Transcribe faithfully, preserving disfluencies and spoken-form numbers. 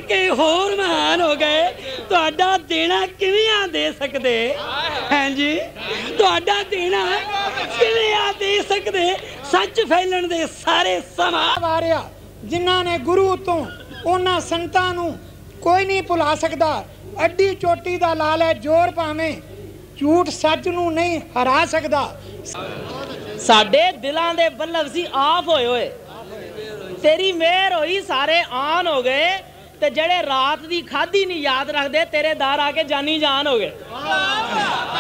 के होर महान हो गए। तुहाडा देना किवें दे सकदे हैं जी, तुहाडा देना किवें दे सकदे। सच फैलन दे सारे समा वारिया जिन्हां ने गुरु तो उन्हां संतां नूं कोई नहीं भुला सकदा। अड्डी चोटी दा लाल है जोर भावें झूठ सच नूं नहीं हरा सकदा। साडे दिलां दे बल्लभ सी आफ होए होए, तेरी मेहर होई सारे आन हो गए। ते जड़े रात दी खाधी नहीं याद रखदे तेरे दार आके जानी जान हो गए।